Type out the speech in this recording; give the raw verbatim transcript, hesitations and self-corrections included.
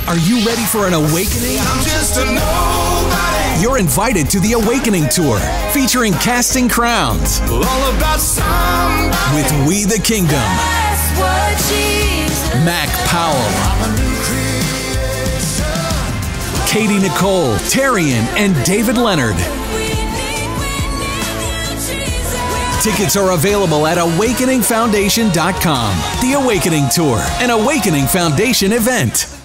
Are you ready for an awakening? I'm just a nobody. You're invited to the Awakening Tour, featuring Casting Crowns. All about somebody. With We the Kingdom. That's what Jesus. Mac Powell. I'm a new creation. Katie Nicole, Tarian, and David Leonard. Tickets are available at awakening foundation dot com. The Awakening Tour, an Awakening Foundation event.